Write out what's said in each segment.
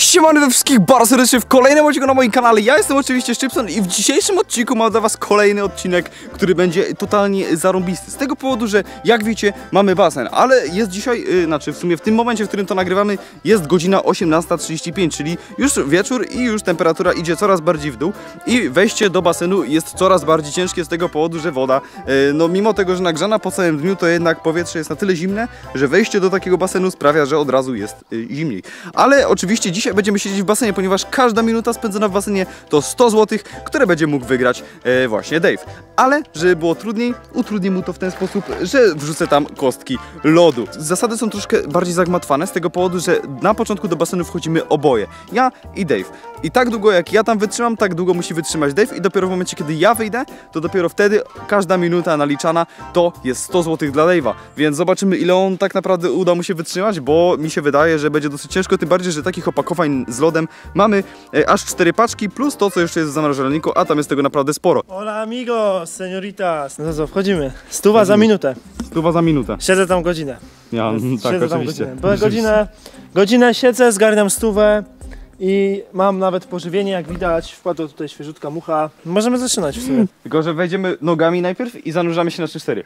Siemano do wszystkich bardzo serdecznie w kolejnym odcinku na moim kanale. Ja jestem oczywiście Szczypson i w dzisiejszym odcinku mam dla was kolejny odcinek, który będzie totalnie zarąbisty. Z tego powodu, że jak wiecie, mamy basen, ale jest dzisiaj, w sumie w tym momencie, w którym to nagrywamy, jest godzina 18:35, czyli już wieczór i już temperatura idzie coraz bardziej w dół i wejście do basenu jest coraz bardziej ciężkie z tego powodu, że woda, no mimo tego, że nagrzana po całym dniu, to jednak powietrze jest na tyle zimne, że wejście do takiego basenu sprawia, że od razu jest zimniej. Ale oczywiście dzisiaj będziemy siedzieć w basenie, ponieważ każda minuta spędzona w basenie to 100 zł, które będzie mógł wygrać właśnie Dave. Ale żeby było trudniej, utrudnię mu to w ten sposób, że wrzucę tam kostki lodu. Zasady są troszkę bardziej zagmatwane z tego powodu, że na początku do basenu wchodzimy oboje. Ja i Dave. I tak długo jak ja tam wytrzymam, tak długo musi wytrzymać Dave i dopiero w momencie, kiedy ja wyjdę, to dopiero wtedy każda minuta naliczana to jest 100 zł dla Dave'a. Więc zobaczymy, ile on tak naprawdę uda mu się wytrzymać, bo mi się wydaje, że będzie dosyć ciężko, tym bardziej, że takich opakowań z lodem mamy aż 4 paczki, plus to, co jeszcze jest w zamrażalniku, a tam jest tego naprawdę sporo. Hola amigos, senioritas. No to co, wchodzimy. 100 za minutę. 100 za minutę. Siedzę tam godzinę. Ja, tak, siedzę tam oczywiście. Godzinę siedzę, zgarniam 100 i mam nawet pożywienie, jak widać. Wpadła tutaj świeżutka mucha. Możemy zaczynać w sumie. Tylko, że wejdziemy nogami najpierw i zanurzamy się na 3-4.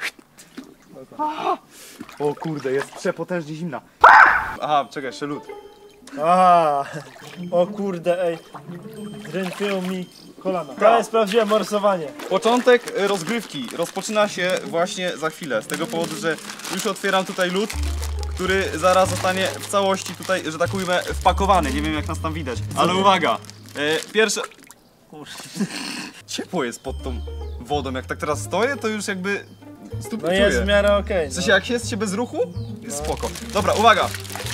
O kurde, jest przepotężnie zimna. Aha, czekaj, jeszcze lód. Aha, o kurde, ej. Drętwią mi kolana. To jest prawdziwe morsowanie. Początek rozgrywki rozpoczyna się właśnie za chwilę, z tego powodu, że już otwieram tutaj lód, który zaraz zostanie w całości tutaj, że tak ujmę, wpakowany. Nie wiem, jak nas tam widać, ale uwaga, pierwsze... Ciepło jest pod tą wodą, jak tak teraz stoję, to już jakby... No jest w miarę okej. W sensie, jak jest się bez ruchu, jest spoko. Dobra, uwaga!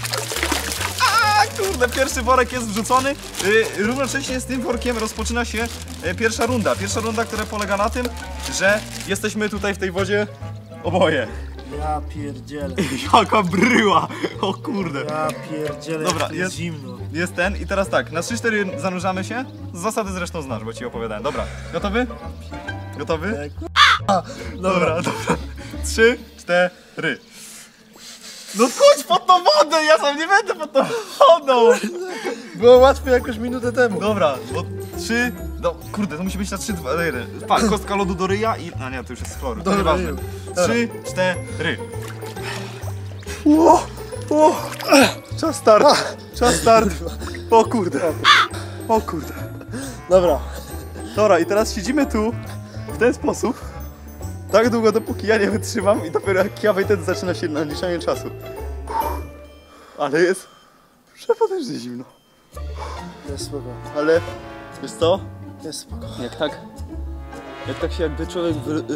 Kurde, pierwszy worek jest wrzucony. Równocześnie z tym workiem rozpoczyna się pierwsza runda. Pierwsza runda, która polega na tym, że jesteśmy tutaj w tej wodzie oboje. Ja pierdzielę. Jaka bryła! O kurde. Ja pierdzielę, dobra, jest zimno. Jest ten i teraz tak, na 3-4 zanurzamy się. Zasady zresztą znasz, bo ci opowiadałem. Dobra, gotowy? Gotowy? Dobra. 3, 4. No chodź pod tą wodę, ja sam nie będę pod tą wodą! Było łatwiej jakoś minutę temu. Dobra, bo 3, no kurde, to musi być na 3, 2, 1. Patrz, kostka lodu do ryja i... A nie, to już jest z chloru, to nieważne. 3, 4. Czas start. O kurde. Dobra, i teraz siedzimy tu, w ten sposób. Tak długo, dopóki ja nie wytrzymam i dopiero jak ja wejdę, zaczyna się naliczanie czasu. Ale jest przepotężnie zimno. Jest spoko. Ale wiesz co? Jest spoko. Jak tak się jakby człowiek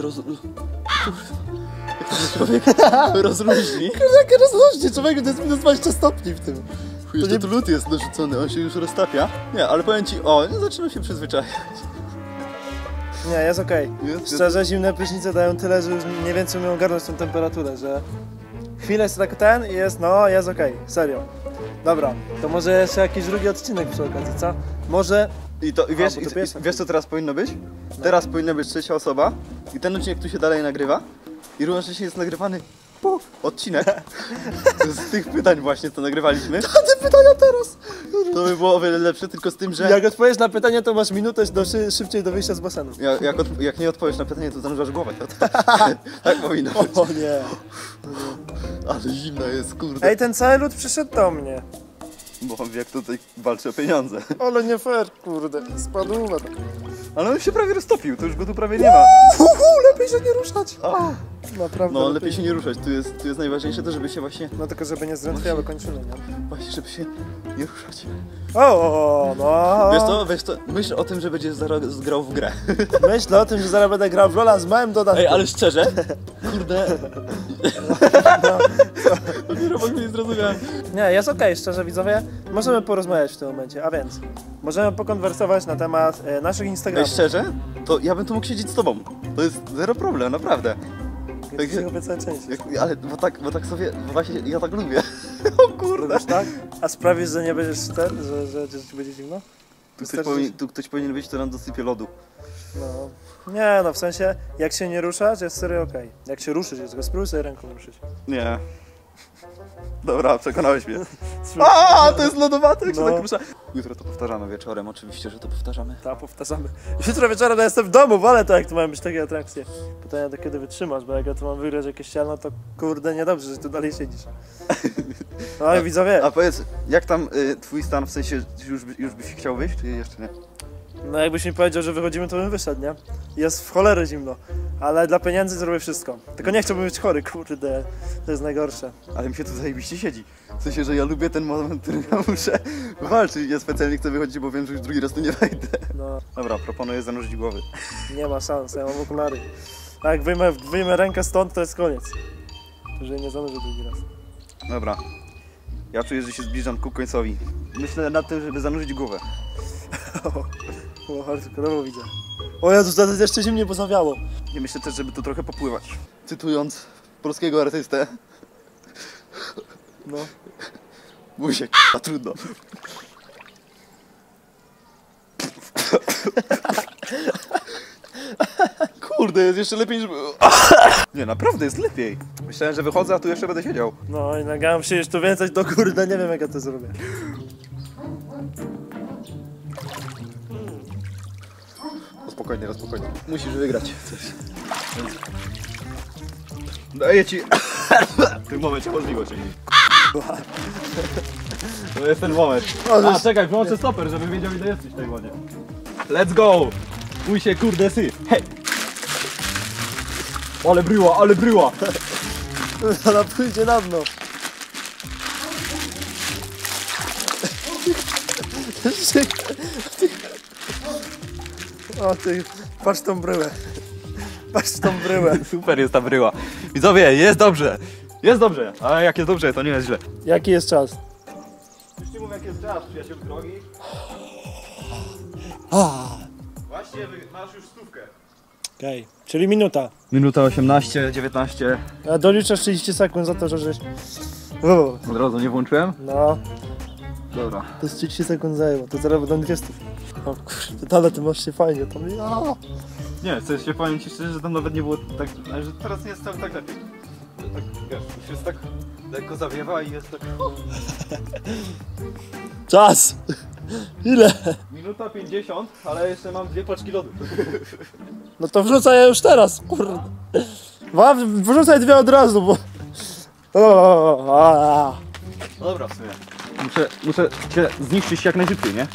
rozluźni. Jakie rozluźnie, człowieku, to jest minus 20 stopni w tym. To nie tu lód jest dorzucony, on się już roztapia. Nie, ale powiem ci, nie zaczynam się przyzwyczajać. Nie, jest okej. Szczerze, zimne prysznice dają tyle, że już mniej więcej umiem ogarnąć tą temperaturę, że chwilę jest tak ten i jest, jest okej, serio. Dobra, to może jeszcze jakiś drugi odcinek przy okazji, co? Może... I wiesz co teraz powinno być? No. Teraz powinna być trzecia osoba i ten odcinek tu się dalej nagrywa i równocześnie jest nagrywany odcinek z tych pytań właśnie, co nagrywaliśmy. Te pytania teraz! To by było o wiele lepsze, tylko z tym, że... Jak odpowiesz na pytanie, to masz minutę szybciej do wyjścia z basenu. Jak nie odpowiesz na pytanie, to zanurzasz głowę. Tak powinno być. O nie. Ale zimna jest, kurde. Ej, ten cały lód przyszedł do mnie. Bo on wie, jak tutaj walczy o pieniądze. Ale nie fair, kurde, spadł. Ale on się prawie roztopił, to już go tu prawie nie ma. Lepiej się nie ruszać. Naprawdę. No, lepiej się nie ruszać, tu jest najważniejsze to, żeby się właśnie... No tylko, żeby nie zdrętwiały kończyny, nie? Właśnie, żeby się nie ruszać. Wiesz co, myśl o tym, że będziesz zaraz grał w grę. Myślę o tym, że zaraz będę grał w LoL'a z małym dodatkiem. Ej, ale szczerze, kurde... Dopiero w ogóle nie zrozumiałem. Nie, jest okej, szczerze widzowie, możemy porozmawiać w tym momencie, a więc możemy pokonwersować na temat naszych Instagramów. Ej, szczerze, to ja bym tu mógł siedzieć z tobą. To jest zero problem, naprawdę. Ale bo tak sobie, bo właśnie ja tak lubię. O kurde. Lubisz tak? A sprawisz, że nie będziesz że ci będzie zimno? Tu ktoś powinien być, to nam dosypie lodu. No. Nie, no w sensie, jak się nie ruszasz, jest serio okej. Jak się ruszysz, jest go spróbuj sobie ręką ruszyć. Nie. Dobra, przekonałeś mnie. A, to jest lodowaty, jak się No. tak rusza. Jutro to powtarzamy wieczorem, oczywiście, że to powtarzamy. Tak, powtarzamy. Jutro wieczorem ja jestem w domu, wolę to, jak tu mają być takie atrakcje. Pytanie, do kiedy wytrzymasz, bo jak ja tu mam wygrać jakieś ściano, to kurde, niedobrze, że tu dalej siedzisz. No i widzowie, A powiedz, jak tam twój stan, w sensie już byś chciał wyjść, czy jeszcze nie? no jakbyś mi powiedział, że wychodzimy, to bym wyszedł, nie? Jest w cholerę zimno, ale dla pieniędzy zrobię wszystko. Tylko nie chciałbym być chory, kurde, to jest najgorsze. Ale mi się tu zajebiście siedzi. W sensie, że ja lubię ten moment, w którym ja muszę walczyć. Ja specjalnie chcę wychodzić, bo wiem, że już drugi raz tu nie wejdę. No, Dobra, proponuję zanurzyć głowy. nie ma szans, ja mam okulary. A jak wyjmę rękę stąd, to jest koniec. To, że nie zanurzę drugi raz. Dobra. Ja czuję, że się zbliżam ku końcowi. Myślę nad tym, żeby zanurzyć głowę. O, hardkorowo widzę. O Jezus, to jest jeszcze zimnie pozawiało. I myślę też, żeby tu trochę popływać. Cytując polskiego artystę. No. Mówi się k***a, trudno. Kurde, jest jeszcze lepiej niż... Nie, naprawdę jest lepiej. Myślałem, że wychodzę, a tu jeszcze będę siedział. No i nagrałem się jeszcze więcej, to kurde, nie wiem jak ja to zrobię. Spokojnie, spokojnie. Musisz wygrać. Daję ci w tym momencie możliwość. To jest ten moment. A, czekaj, wyłączę stoper, żeby wiedział, ile jesteś w tej wodzie. Let's go! Mój się, kurde, sy. Hej! Ale bryła, ale bryła! Ona pójdzie na dno. O ty, patrz tą bryłę. Patrz tą bryłę. Super jest ta bryła. Widzowie, jest dobrze. Jest dobrze, ale jak jest dobrze, to nie jest źle. Jaki jest czas? Już ci mówię, jak jest czas, przyjaciół drogi. Właśnie, masz już stówkę. Okej, czyli minuta. Minuta 18, 19. A doliczasz 30 sekund za to, że żeś... Od razu nie włączyłem? No, Dobra. to z 30 sekund zajęło, to zaraz będą 200. O kurde, ale ty masz się fajnie, to mi... Nie, chcę się powiem ci szczerze, że tam nawet nie było tak, ale że teraz nie jest tak lepiej. Tak, wiesz, już jest tak lekko zawiewa i jest tak... Czas! Ile? Minuta 50, ale jeszcze mam 2 paczki lodu. No to wrzucaj je już teraz, kurde. Wrzucaj 2 od razu, bo... No dobra, w sumie. Muszę cię zniszczyć jak najszybciej, nie?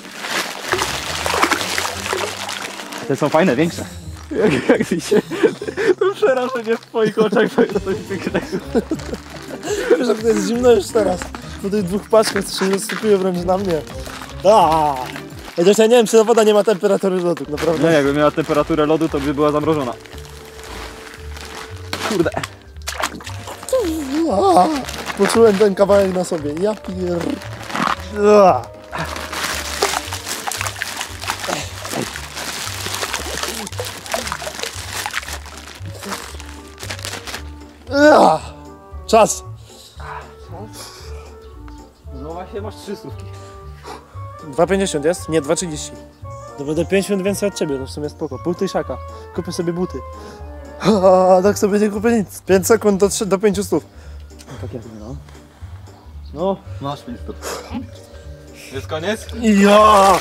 Te są fajne, większe. Jak mi się... To przerażenie w twoich oczach to jest coś pięknego. Wiesz, jak to jest zimno już teraz. Po tych 2 paczkach to się rozsypuje wręcz na mnie. Chociaż ja nie wiem, czy ta woda nie ma temperatury lodu, naprawdę. Nie, jakby miała temperaturę lodu, to by była zamrożona. Kurde. Poczułem ten kawałek na sobie. Ja pier... Czas! No właśnie masz 3 stówki. 2,50 jest? Nie, 2,30. To będę 5 minut więcej od ciebie, to w sumie spoko. Pół tysiaka. Kupię sobie buty. Tak sobie nie kupię nic. 5 sekund do 5 stów. Tak jak no. No, masz 5 stów. Jest koniec? Ja!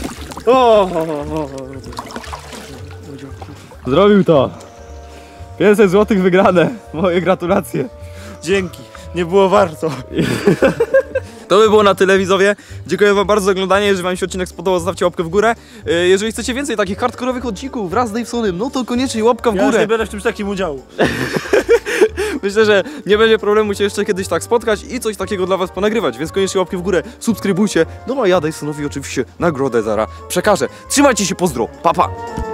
Zrobił to. 500 zł wygrane. Moje gratulacje. Dzięki. Nie było warto. To by było na tyle, widzowie. Dziękuję wam bardzo za oglądanie. Jeżeli wam się odcinek spodobał, zostawcie łapkę w górę. Jeżeli chcecie więcej takich hardkorowych odcinków wraz z Davesonem, no to koniecznie łapka w Ja już górę. nie biorę w czymś takim udziału. Myślę, że nie będzie problemu się jeszcze kiedyś tak spotkać i coś takiego dla was ponagrywać, więc koniecznie łapki w górę, subskrybujcie. No a ja Davesonowi oczywiście nagrodę zaraz przekażę. Trzymajcie się, pozdro, pa pa!